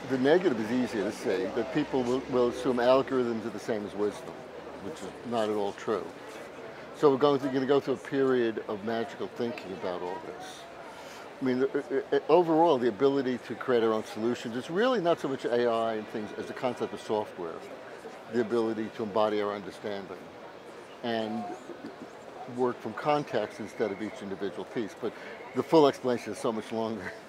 the negative is easier to say, that people will assume algorithms are the same as wisdom, which is not at all true. So we're going to go through a period of magical thinking about all this. I mean, overall, the ability to create our own solutions, it's really not so much AI and things as the concept of software, the ability to embody our understanding and work from context instead of each individual piece. But the full explanation is so much longer.